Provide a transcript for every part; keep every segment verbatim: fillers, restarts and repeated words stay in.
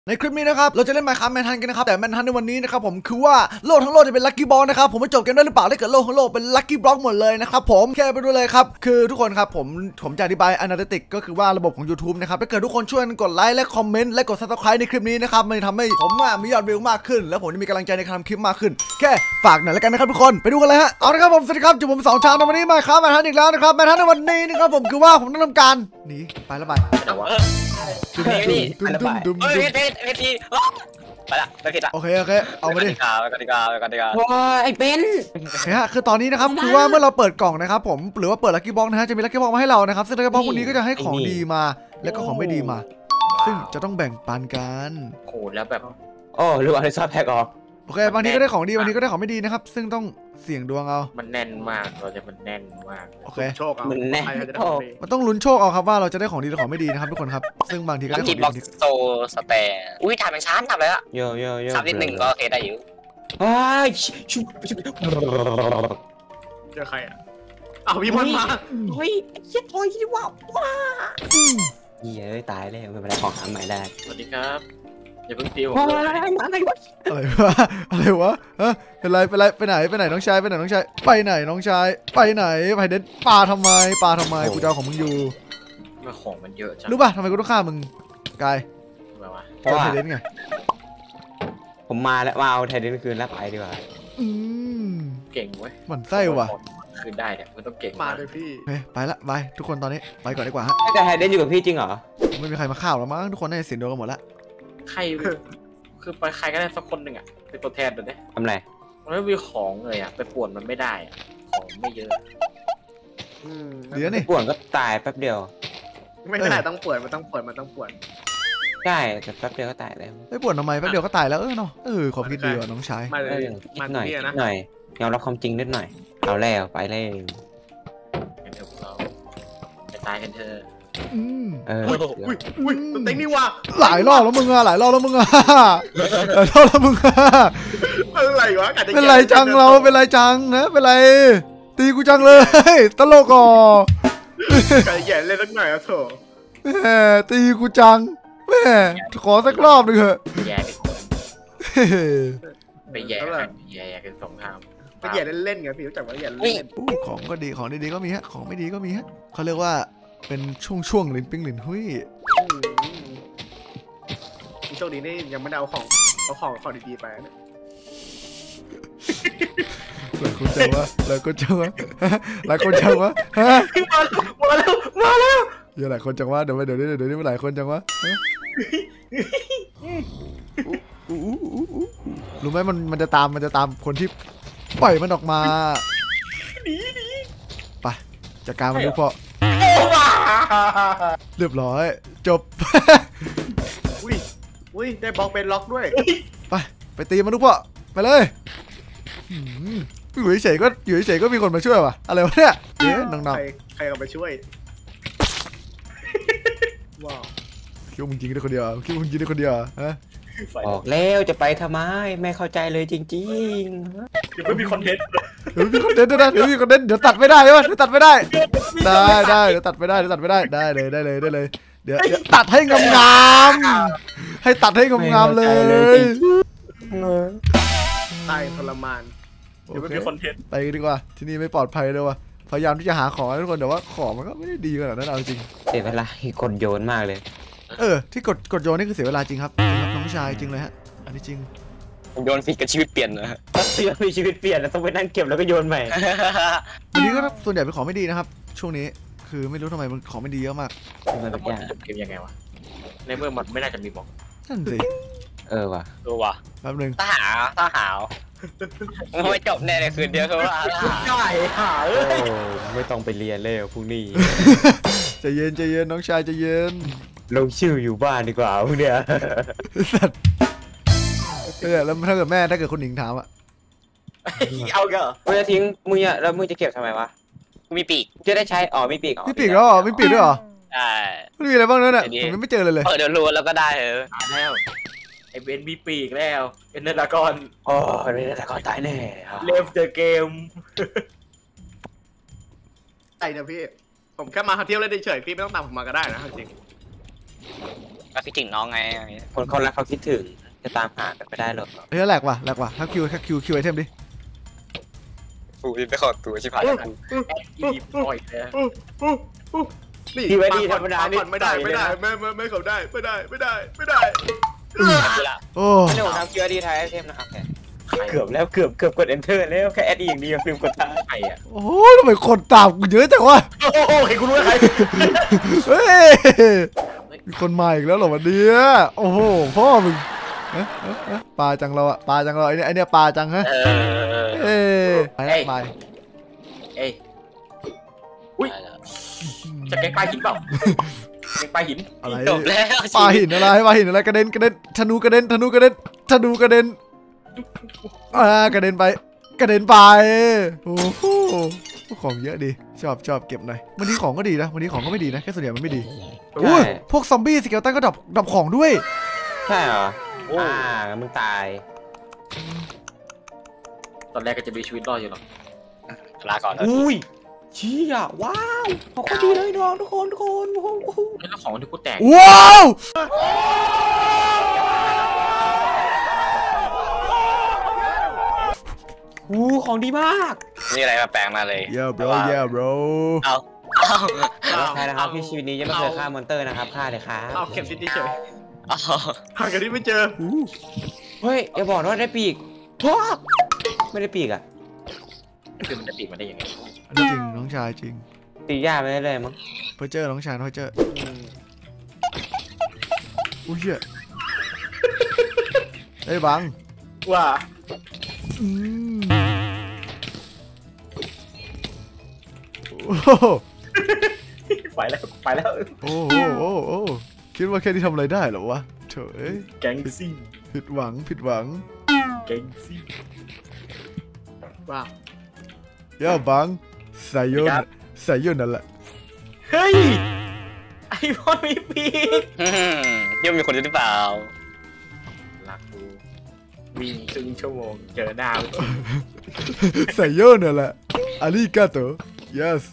ในคลิปนี้นะครับเราจะเล่น Minecraft แมนฮันกันนะครับแต่แมนฮันในวันนี้นะครับผมคือว่าโลกทั้งโลกจะเป็นลัคกี้บล็อกนะครับผมไม่จบเกมได้หรือเปล่าถ้าเกิดโลกทั้งโลกเป็นลัคกี้บล็อกหมดเลยนะครับผมแค่ไปดูเลยครับคือทุกคนครับผมผมจะอธิบาย Analytics ก็คือว่าระบบของ YouTube นะครับถ้าเกิดทุกคนช่วยกดไลค์และคอมเมนต์และกด Subscribe ในคลิปนี้นะครับมันจะทำให้ผมมียอดวิวมากขึ้นแล้วผมจะมีกำลังใจในการทำคลิปมากขึ้นแค่ฝากหน่อยแล้วกันนะครับทุกคนไปดูกันเลยฮะเอาละครับผมสวัสดีครับจุ่มผมสองช้างในวันนี้มาครับแมนฮันอีกแล้วนะครับแมนฮันในวันนี้นะครับผมคือว่าผมต้องทำการหนีไปแล้วไปแต่ว่าจุดนี้นี่ไปแล้วไปเฮ้ยเพชรเพชรทีไปละไปเพชรละโอเคโอเคเอามาดิกาไปกันดีกาไปกันดีกาโอ้ยไอ้เป็นฮะคือตอนนี้นะครับคือว่าเมื่อเราเปิดกล่องนะครับผมหรือว่าเปิดลัคกี้บ็อกนะฮะจะมีลัคกี้บ็อกมาให้เรานะครับซึ่งลัคกี้บ็อกพวกนี้ก็จะให้ของดีมาแล้วก็ของไม่ดีมาซึ่งจะต้องแบ่งปันกันโอ้แล้วแบบโอ้หรือว่าไอ้ซอสแพ็กออกโอเคบางทีก็ได้ของดีบางทีก็ได้ของไม่ดีนะครับซึ่งต้องเสี่ยงดวงเอามันแน่นมากเราจะมันแน่นมากโอเคโชคมันแน่นมันต้องลุ้นโชคเอาครับว่าเราจะได้ของดีหรือของไม่ดีนะครับทุกคนครับซึ่งบางทีก็ได้ของดีบ็อกโซสเตย์อุ้ยถ่ายเป็นชั้นทำเลยอะโยโยโย่สามนิดหนึ่งก็โอเคได้อยู่ว้ายชุบชุบเจอใครอ่ะเอาพี่บอลมาเฮ้ยเฮียทอยที่ว่าว้าเฮียเอ้ยตายเลยไม่เป็นไรของหาใหม่ได้สวัสดีครับอย่าเพิ่งตีผมอะไรอะไรวะอะไรวะอะไรวะฮะเป็นไรเป็นไรไปไหนไปไหนน้องชายไปไหนน้องชายไปไหนน้องชายไปไหนไปเด็ดปลาทำไมปลาทำไมกูจะเอาของมึงอยู่มาของมันเยอะจังรู้ป่ะทำไมกูต้องฆ่ามึงกายเพราะว่าไทเดนไงผมมาแล้วมาเอาไทเดนคืนแล้วไปดีกว่าอืมเก่งเว้ยหมันไส้ว่ะคืนได้เนี่ยมันต้องเก่งมาเลยพี่เฮ้ยไปละไปทุกคนตอนนี้ไปก่อนดีกว่าฮะแต่ไทเดนอยู่กับพี่จริงเหรอไม่มีใครมาฆ่าหรอกมั้งทุกคนได้เสียงโดนกันหมดละใครคือไปใครก็ได้สักคนหนึ่งอ่ะเป็นตัวแทนตัวนี้ทำไรมันไม่มีของเลยอ่ะไปป่วนมันไม่ได้อ่ะของไม่เยอะเดี๋ยวนี่ป่วนก็ตายแป๊บเดียวไม่ได้ต้องป่วนมันต้องป่วนมันต้องป่วนใช่แต่แป๊บเดียวก็ตายแล้วไม่ป่วนทำไมแป๊บเดียวก็ตายแล้วเออเนาะเออขอบคิดดีว่ะน้องชายมาเลยมาหน่อยนะหน่อยยอมรับความจริงนิดหน่อยเอาแล้วไปเลยกันเถอะเราไปตายกันเถอะอืมเอออุ้ยอุ้ยตัวเต็งนี่ว่ะหลายรอบแล้วมึงอะหลายรอบแล้วมึงอะหลายรอบแล้วมึงอะอะไรวะเป็นไรจังเราเป็นไรจังนะเป็นไรตีกูจังเลยตลกอ่ะไก่แย่เล่นสักหน่อยอะโถแหมตีกูจังแหมขอสักรอบหนึ่งเถอะแย่เป็นคนไปแย่กันแย่กันสองทางไปแย่เล่นๆไงพี่รู้จักว่าแย่เล่นของก็ดีของดีๆก็มีฮะของไม่ดีก็มีฮะเขาเรียกว่าเป็นช่วงช่วงลิ้นปิ้งลิ้นหุ้ยโชคดีนี่ยังไม่ได้เอาของเอาของของดีๆไปนะหลายคนจังวะหลายคนจังวะหลายคนจังวะฮะมาแล้วมาแล้วเยอะหลายคนจังวะเดี๋ยวเดี๋ยวนี้เดี๋ยวนี้มันหลายคนจังวะรู้ไหมมันมันจะตามมันจะตามคนที่ปล่อยมันออกมาไปจัดการมันดูพอเรียบร้อยจบอุ้ยอุ้ยได้บล็อกเป็นล็อกด้วยไปไปตีมันดูพอไปเลยอยู่เฉยๆก็อยู่เฉยๆก็มีคนมาช่วยว่ะอะไรวะเนี่ยเอ๊ะน้องๆใครใครเอามาช่วยว้าวคิดว่ามึงยิงได้คนเดียวคิดว่ามึงยิงได้คนเดียวฮะออกแล้วจะไปทำไมไม่เข้าใจเลยจริงๆเดี๋ยวไม่มีคอนเทนต์เดี๋ยวมีคอนเทนต์ด้วยนะเดี๋ยวมีคอนเทนต์เดี๋ยวตัดไม่ได้ใช่ไหมเดี๋ยวตัดไม่ได้ได้ได้เดี๋ยวตัดไม่ได้เดี๋ยวตัดไม่ได้ได้เลยได้เลยได้เลยเดี๋ยวตัดให้งามๆให้ตัดให้งามๆเลยตายทรมานเดี๋ยวไม่มีคอนเทนต์ไปดีกว่าที่นี่ไม่ปลอดภัยเลยว่ะพยายามที่จะหาของทุกคนแต่ว่าของมันก็ไม่ได้ดีขนาดนั้นเอาจริงเสียเวลาคนโยนมากเลยเออที่กดกดโยนนี่คือเสียเวลาจริงครับน้องชายจริงเลยฮะอันนี้จริงโยนสิกับชีวิตเปลี่ยนนะฮะเสียมีชีวิตเปลี่ยนแล้วต้องไปนั่งเก็บแล้วก็โยนใหม่วันนี้ก็ส่วนใหญ่เป็นของไม่ดีนะครับช่วงนี้คือไม่รู้ทำไมมันของไม่ดีเยอะมากมันจะจบเกมยังไงวะในเมื่อมันไม่น่าจะมีบอกนั่นสิเออว่ะเออว่ะแป๊บนึงถ้าหาถ้าหาวไม่จบแน่เลยคืนเดียวคือว่าใช่หาเอ้ยไม่ต้องไปเรียนเลยพรุ่งนี้ใจเย็นใจเย็นน้องชายใจเย็นลงชื่ออยู่บ้านดีกว่าพวกเนี้ยสัตว์เนี่ยแล้วถ้าเกิดแม่ถ้าเกิดคนหญิงถามอะเอาเกอมึงจะทิ้งมึงเนี่ยแล้วมึงจะเก็บทำไมวะกูมีปีกจะได้ใช้อ๋อมีปีกอ๋อมีปีกแล้วอ๋อมีปีกด้วยเหรอใช่ไม่มีอะไรบ้างเนี่ยผมไม่เจอเลยเลยเออเดี๋ยวรู้แล้วก็ได้เหรอแล้วไอเบนมีปีกแล้วเอ็นเดอร์ดากอนอ๋อเอ็นเดอร์ดากอนตายแน่เลฟเดอะเกมไอ้เนี่ยพี่ผมแค่มาเที่ยวเล่นเฉยๆพี่ไม่ต้องตามผมมาก็ได้นะจริงก็คิดถึงน้องไงคนคนรักเขาคิดถึงจะตามหากันไม่ได้หรอกเฮ้ยแหลกว่ะแหลกว่ะถ้าคิวถ้าคิวคิวไอเทมดิฟูพี่ไปขอตัวชิบหายอีดีปล่อยเลยนี่ที่ไว้ดีธรรมดานี่ไม่ได้ไม่ได้ไม่ไม่ไม่เขาได้ไม่ได้ไม่ได้ไม่ได้โอ้ไม่ได้ผมทำคิวดีไทยไอเทมนะครับแค่เกือบแล้วเกือบเกือบกด enter แล้วแค่แอดอีอย่างเดียวลืมกดท้ายใครอ่ะโหทำไมคนตามกูเยอะจังวะโอ้โหใครคุณรู้ใครเฮ้ยมีคนมาอีกแล้วเหรอวันนี้โอ้โหพ่อมึงเอ๊ะเอ๊ะเอ๊ะปลาจังเราอะปลาจังเราไอเนี่ยไอเนี่ยปลาจังฮะเออเอ้ยไปแล้วไปเอ้ยอุ้ยจะแกงปลาหินเปล่าแกงปลาหินอะไรจบแล้วปลาหินอะไรปลาหินอะไรกระเด็นกระเด็นธนูกระเด็นธนูกระเด็นธนูกระเด็นอ่ากระเด็นไปกระเด็นไปโอ้โหของเยอะดีชอบชอบเก็บหน่อยวันนี้ของก็ดีนะวันนี้ของก็ไม่ดีนะแค่ส่วนใหญ่มันไม่ดีอุ้ยพวกซอมบี้สเกลตันก็ดับดับของด้วยใช่เหรออ่ามึงตายตอนแรกก็จะมีชีวิตรอดอยู่หรอกลาก่อนอุ้ยเชี่ยว้าวเขาก็ดีเลยน้องทุกคนทุกคนโอ้โหแล้วของที่กูแตกว้าวอู้ของดีมากนี่อะไรมาแปลงมาเลย yeah bro yeah bro เอาเอาใช่นะครับที่ชีวิตนี้ยังไม่เคยฆ่ามอนเตอร์นะครับฆ่าเลยครับเอาเข็มซิตี้เฉยเอาหากันที่ไม่เจอเฮ้ยอย่าบอกว่าได้ปีกไม่ได้ปีกอ่ะคือมันจะปีกมาได้ยังไงอันนี้จริงน้องชายจริงตีหญ้าไม่ได้เลยมั้งเพอเจอน้องชายเพอเจออุ้ยเหี้ยไอ้บังว่าอืมโอ้โหไปแล้วไปแล้วโอ้โหโอ้โหคิดว่าแค่นี้ทำอะไรได้เหรอวะเถอะเอ้ยแก๊งซิ่งผิดหวังผิดหวังแก๊งซิ่งว้าวย่าบังใส่โยนใส่โยนนั่นแหละเฮ้ยไอพอนมีปีกเดี๋ยวมีคนหรือเปล่ารักกูวิ่งครึ่งชั่วโมงเจอหน้าใส่โยนนั่นแหละอาริกาโต yes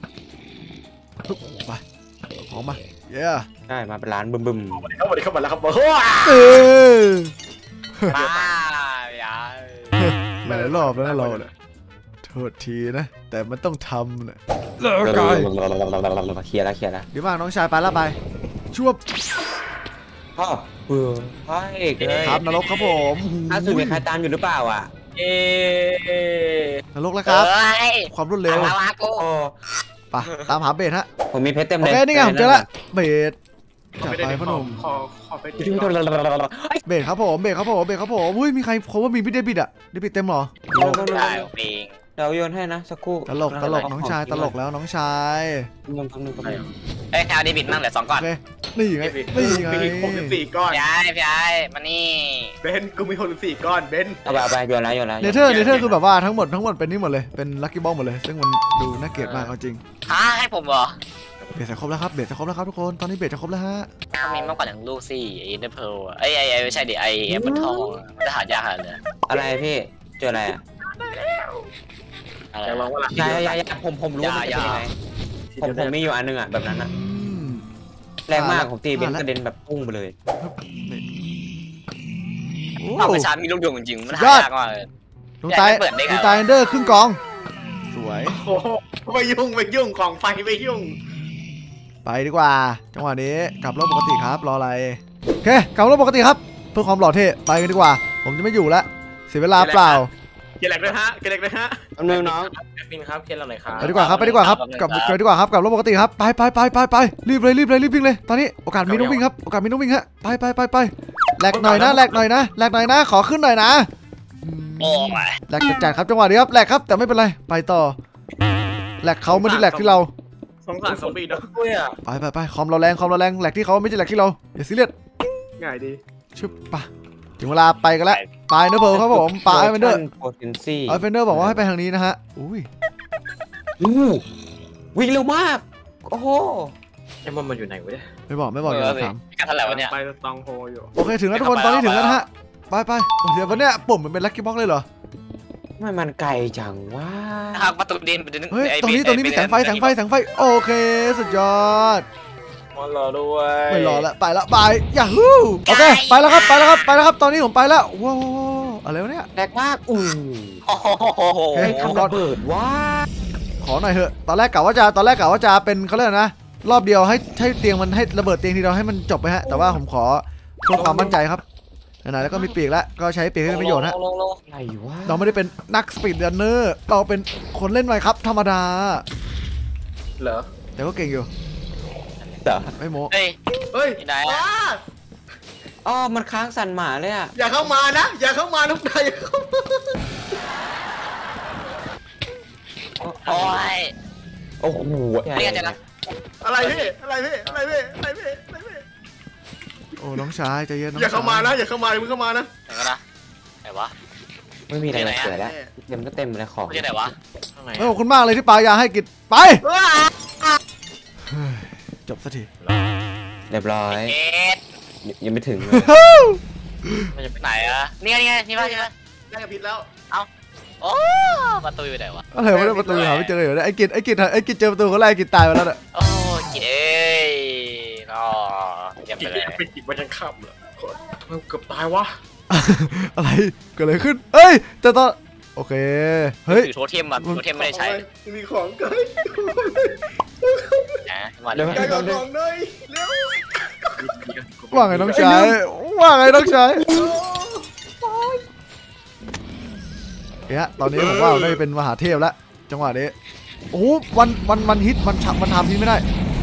ไปของมา yeah ใช่มาเป็นร้านบึมบึมเข้ามาดิเข้ามาแล้วครับว้าเออป้าอย่าหลายรอบแล้วนะเราเนี่ยโทษทีนะ แต่มันต้องทำนะเลิกเคกายลียร์แล้วเคลียร์แล้วดีมากน้องชายไปละไปชวบพ่อเบื่อพ่อเอกเลยครับนรกครับผมถ้าสุดมีใครตามอยู่หรือเปล่าอ่ะเอนรกแล้วครับเฮ้ยความรวดเร็วลาวากูโอ้ไปตามหาเบสฮะผมมีเพชรเต็มโอเลยเคนี่ไงผมเจอละเบสจัดไม่ได้ไปพ่อหนุ่มขอขอไปเบสครับผมเบสครับผมเบสครับผมอุ้ยมีใครเขาว่ามีพี่เดบิดอะเดบิดเต็มเหรอได้ปิงเดี๋ยวโยนให้นะสักครู่ตลกตลกน้องชายตลกแล้วน้องชายนึงนึงนึงเอ้ยแถวเดบิดมั่งเหลือสองก้อโอน เคนี่ไงนี่ไงมีหกสิบสี่ก้อนพี่ไอ้พี่ไอ้มานี่เบนกูมีหกสิบสี่ก้อนเบนเอาไปเอาไปโยนแล้วโยนแล้วเนเธอร์เนเธอร์คือแบบว่าทั้งหมดทั้งหมดเป็นนี่หมดเลยเป็นลัคกี้บอลหมดเลยซึ่งมันดูน่าเกลียดมากเอาจริงฮะให้ผมเหรอเบสจะครบแล้วครับเบสจะครบแล้วครับทุกคนตอนนี้เบสจะครบแล้วฮะต้องมีมากกว่าหนึ่งลูกสิไอ้เดอร์เพลไอ้ไอ้ไอ้ไม่ใช่ดิไอ้แอปเปิลทองมันจะหายากหาเลยอะไรพี่เจออะไรอ่ะอะไรอยากลองว่าล่ะยายายาผมผมรู้มันเป็นยังไงผมผมมีอยู่อันนึงอ่ะแบบนั้นอ่ะอืมแรงมากผมตีเป็นกระเด็นแบบพุ่งไปเลยโอ้เอาไปชาร์จมีลูกดวงจริงๆมันหายากมากเลยดวงตายดวงตายเอนเดอร์ครึ่งกองสวยโอ้โหไม่ยุ่งไม่ยุ่งของไฟไม่ยุ่งไปดีกว่าจังหวะนี้กลับรถปกติครับรออะไรโอเคกลับรถปกติครับเพื่อความหล่อเท่ไปกันดีกว่า ผมจะไม่อยู่แล้วเสียเวลาเปล่าเกล็ดเลยฮะเกล็ดเลยฮะอันนึงน้องแอดมินครับเกล็ดอะไรครับไปดีกว่าครับไปดีกว่าครับกลับกลับดีกว่าครับกลับรถปกติครับไปไปไปไปไปรีบเลยรีบเลยรีบวิ่งเลยตอนนี้โอกาสมีต้องวิ่งครับโอกาสมีต้องวิ่งฮะไปไปไปไปแหลกหน่อยนะแหลกหน่อยนะแหลกหน่อยนะขอขึ้นหน่อยนะโอ้ยแหลกจัดๆครับจังหวะนี้ครับแหลกครับแต่ไม่เป็นไรไปต่อแหลกเขาไม่ได้แหลกที่เราสงสารซอมบี้เนาะด้วยอ่ะไปไปไปคอมเราแรงคอมเราแรงแหลกที่เขาไม่ใช่แหลกที่เราอย่าซีเรียสง่ายดีชุบปะถึงเวลาไปกันแล้วไปเนอร์เพลครับผมไปเฟนเดอร์โพเทนซี่เฟนเดอร์บอกว่าให้ไปทางนี้นะฮะอุ้ยวิ่งเร็วมากโอ้โหไอ้มันมันอยู่ไหนวะเนี่ยไม่บอกไม่บอกอย่าถามกันเท่าไหร่วะเนี่ยไปตองโฮอยู่โอเคถึงแล้วทุกคนตอนนี้ถึงแล้วนะฮะไปไปเดี๋ยววันเนี้ยปุ่มมันเป็นลัคกี้บ็อกเลยเหรอทำไมมันไกลจังวะทางประตูดินเฮ้ยตรงนี้ตรงนี้มีแสงไฟแสงไฟแสงไฟโอเคสุดยอดมอนรอด้วยไม่รอละไปละไปยาฮูโอเคไปแล้วครับไปแล้วครับไปแล้วครับตอนนี้ผมไปแล้วว้าวอะไรวะเนี่ยแรกมากอู้โอ้โหเฮ้ยทำระเบิดว้าขอหน่อยเถอะตอนแรกกะว่าจะตอนแรกกะว่าจะเป็นเขาเรียกนะรอบเดียวให้ให้เตียงมันให้ระเบิดเตียงทีเดียวให้มันจบไปฮะแต่ว่าผมขอเพื่อความมั่นใจครับไหนๆแล้วก็มีปีกแล้วก็ใช้ปีกให้เป็นประโยชน์ฮะลงลงอะไรวะเราไม่ได้เป็นนักสปีดรันเนอร์เราเป็นคนเล่นไมค์ครับธรรมดาเหรอแต่ก็เก่งอยู่เดี๋ยวไม่โม้เฮ้ยเฮ้ยที่ไหนอ้าอ๋อมันค้างสั่นหมาเลยอ่ะอย่าเข้ามานะอย่าเข้ามาลูกนายอย่าเข้ามาโอ้ยโอ้โหเรียกจะนะอะไรพี่อะไรพี่อะไรพี่อะไรพี่อะไรพี่โอ้น้องชายใจเย็นน้องอย่าเข้ามาชนะอย่าเข้ามามึงเข้ามานะไหนกันนะไหนวะไม่มีอะไรมาเสียแล้วเต็มก็เต็มเลยของไม่ใช่ไหนวะข้างไหนเฮ้ยขอบคุณมากเลยที่ปายาให้กิจไปเฮ้ยจบสักทีเรียบร้อยเอ็ดยังไม่ถึงเลยมันจะไปไหนอะนี่ไงนี่ไงนี่ป่ะนี่ป่ะได้กับพิษแล้วโอ้ประตูอยู่ไหนวะอะไรวะเนี่ยประตูหาไม่เจอเลยไอ้กิจไอ้กิจไอ้กิจเจอประตูคนแรกไอ้กิจตายไปแล้วเนี่ยโอ้กินเอ้ยอ๋อเยี่ยมไปกินเลยเป็นกินมันยังขับเหรอทำไมเกือบตายวะอะไรเกิดอะไรขึ้นเอ้ยแต่ตอนโอเคเฮ้ยถือโทเทมมาโทเทมไม่ได้ใช้มีของเกินนะมาเดี๋ยวไก่กับของเลยเร็วว่าไงน้องชายว่าไงน้องชายเนี่ยตอนนี้ผมว่าเราได้เป็นมหาเทพแล้วจังหวะนี้โอ้วันวันวันฮิตวันชักวันทำฮิตไม่ได้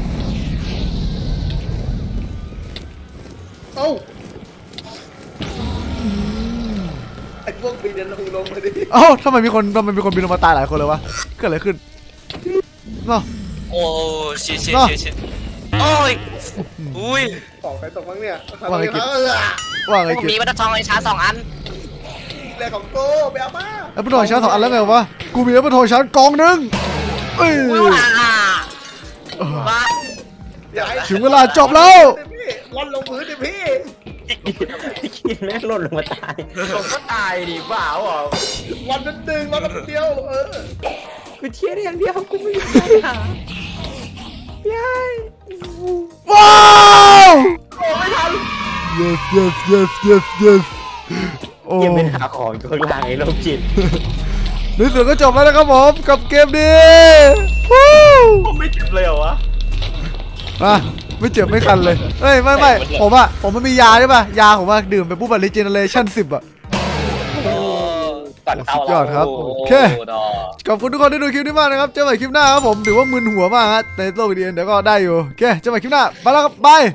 เอ้าไอ้พวกบินลงลงมาดิเอ้าทำไมมีคนทำไมมีคนบินลงมาตายหลายคนเลยวะเกิดอะไรขึ้นเนาะโอ้ชิชิชิชิโอ้ยอุ้ยของใครตกบ้างเนี่ยว่าไงกิจเออว่าไงผมกิจมีวัตถุทองไอ้ชาสองอันแรกของโตไปเอามาแอปเปิลทองชาร์จสองอันแล้วไงวะกูมีแอปเปิลทองชาร์จกองหนึ่งเอ้ยอุ้ยว้าบ้าอย่าให้ถึงเวลาจบแล้วพี่ร่อนลงพื้นดิพี่กินแม่งหล่นลงมาตายผมก็ตายดิบ้าเหรอวันนั้นดึงวันนั้นเดียวเออกูเชียร์ได้อย่างเดียวกูไม่ยอมยายว้าวโอ้ไม่ทัน yes yes yes yes yes โอ้ยังเป็นหาของอยู่ข้างล่างไอ้โรคจิตในสุดก็จบแล้วนะครับผมกับเกมนี้วู้ผมไม่เจ็บเลยเหรอวะมาไม่เจ็บไม่คันเลยเฮ้ยไม่ไม่ผมอะผมมันมียาใช่ป่ะยาผมว่าดื่มไปปุ๊บอะรีเจเนเรชั่นสิบอะก่อนเตาสุดยอดครับโอเค ขอบคุณทุกคนที่ดูคลิปนี้มากนะครับเจอกันใหม่คลิปหน้าครับผมถือว่ามึนหัวมากฮะในโลกเดียนเดี๋ยวก็ได้อยู่โอเคเจอกันใหม่คลิปหน้าไปแล้วครับบาย